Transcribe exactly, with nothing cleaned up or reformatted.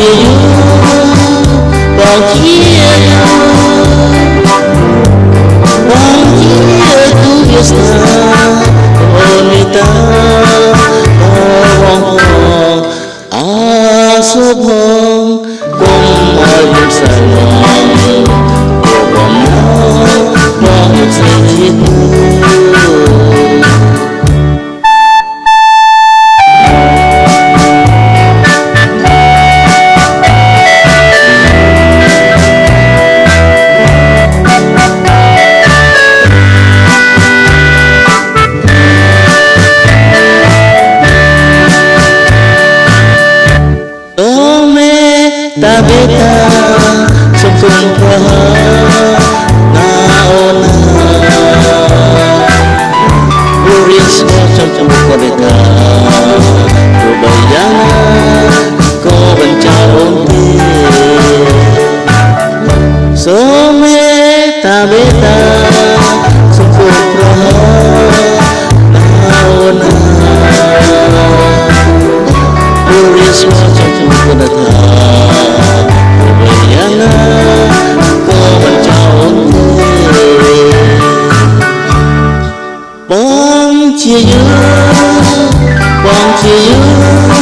yêu còn chia còn chia tu yasna bonita bawang asubong kung ayun sa lang bawang bawang sa itu. Ta beta sukung praha naona uris ko trong ko beta ko bayana ko bancaon ti so me ta beta sukung praha naona uris ko trong ko beta chia yêu, quang chia yêu.